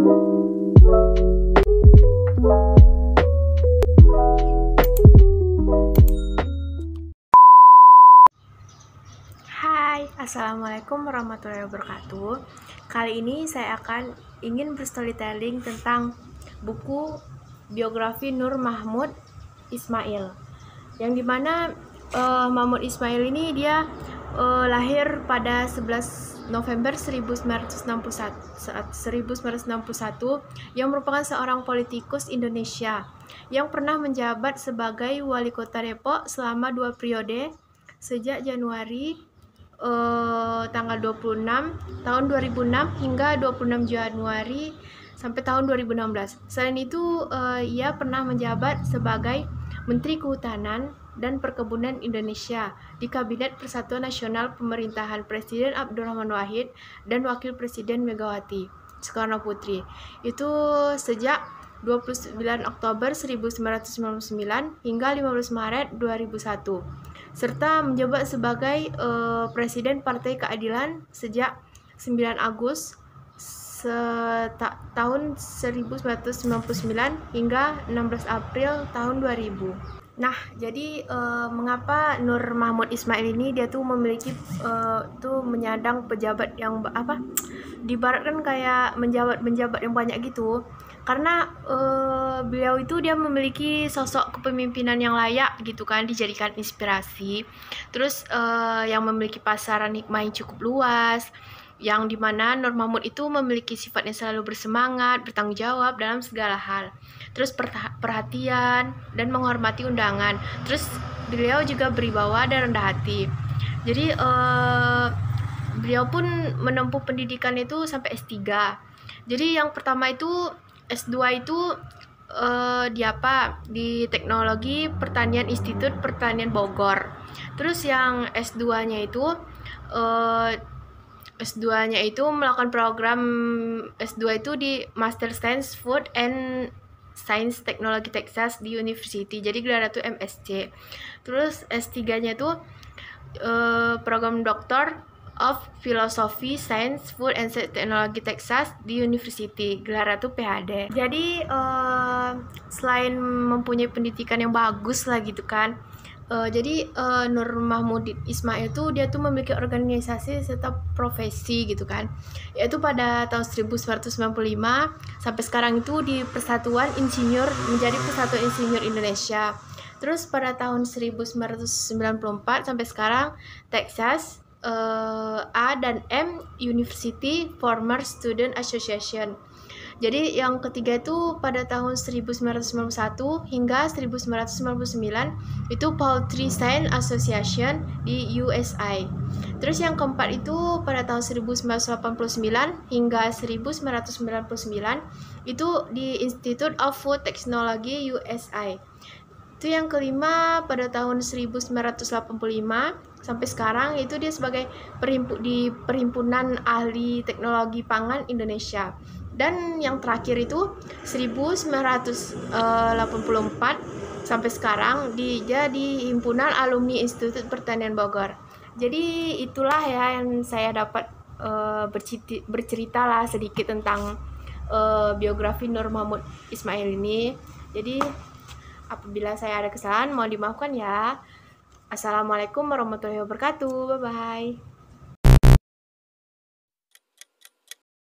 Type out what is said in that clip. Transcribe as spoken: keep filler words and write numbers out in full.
Hai, assalamualaikum warahmatullahi wabarakatuh. Kali ini saya akan ingin berstorytelling tentang buku biografi Nur Mahmud Ismail, yang dimana uh, Mahmud Ismail ini dia uh, lahir pada sebelas November seribu sembilan ratus enam puluh satu, yang merupakan seorang politikus Indonesia yang pernah menjabat sebagai wali kota Depok selama dua periode sejak Januari uh, tanggal dua puluh enam tahun dua ribu enam hingga dua puluh enam Januari sampai tahun dua ribu enam belas. Selain itu, uh, ia pernah menjabat sebagai Menteri Kehutanan dan Perkebunan Indonesia di Kabinet Persatuan Nasional Pemerintahan Presiden Abdurrahman Wahid dan Wakil Presiden Megawati Soekarno Putri. Itu sejak dua puluh sembilan Oktober seribu sembilan ratus sembilan puluh sembilan hingga lima belas Maret dua ribu satu, serta menjabat sebagai uh, Presiden Partai Keadilan sejak sembilan Agustus tahun seribu sembilan ratus sembilan puluh sembilan hingga enam belas April tahun dua ribu. Nah, jadi uh, mengapa Nur Mahmud Ismail ini dia tuh memiliki uh, tuh menyandang pejabat yang apa? Diibaratkan kayak menjabat-menjabat yang banyak gitu. Karena uh, beliau itu dia memiliki sosok kepemimpinan yang layak gitu kan, dijadikan inspirasi. Terus uh, yang memiliki pasaran hikmah yang cukup luas, yang dimana Nur Mahmud itu memiliki sifat yang selalu bersemangat, bertanggung jawab dalam segala hal. Terus perhatian dan menghormati undangan. Terus beliau juga beribawa dan rendah hati. Jadi uh, beliau pun menempuh pendidikan itu sampai S tiga. Jadi yang pertama itu S dua itu uh, di apa? Di Teknologi Pertanian Institut Pertanian Bogor. Terus yang S dua-nya itu uh, S dua-nya itu melakukan program S dua itu di Master Science Food and Science Technology Texas di University. Jadi gelarnya itu M S C. Terus S tiga-nya itu uh, program Doctor of Philosophy, Science, Food and Technology Texas di University. Gelarnya itu P H D. Jadi uh, selain mempunyai pendidikan yang bagus lah gitu kan, Uh, jadi uh, Nur Mahmud Ismail itu dia tuh memiliki organisasi serta profesi gitu kan, yaitu pada tahun seribu sembilan ratus sembilan puluh lima sampai sekarang itu di Persatuan Insinyur menjadi Persatuan Insinyur Indonesia. Terus pada tahun seribu sembilan ratus sembilan puluh empat sampai sekarang Texas uh, A dan M University Former Student Association. Jadi yang ketiga itu pada tahun seribu sembilan ratus sembilan puluh satu hingga seribu sembilan ratus sembilan puluh sembilan itu Poultry Science Association di U S A. Terus yang keempat itu pada tahun seribu sembilan ratus delapan puluh sembilan hingga seribu sembilan ratus sembilan puluh sembilan itu di Institute of Food Technology U S A. Itu yang kelima pada tahun seribu sembilan ratus delapan puluh lima sampai sekarang itu dia sebagai perhimpu di Perhimpunan Ahli Teknologi Pangan Indonesia. Dan yang terakhir itu seribu sembilan ratus delapan puluh empat sampai sekarang di jadi Himpunan Alumni Institut Pertanian Bogor. Jadi itulah ya yang saya dapat uh, bercerita, bercerita lah sedikit tentang uh, biografi Nur Mahmud Ismail ini. Jadi apabila saya ada kesalahan mohon dimaafkan ya. Assalamualaikum warahmatullahi wabarakatuh. Bye bye.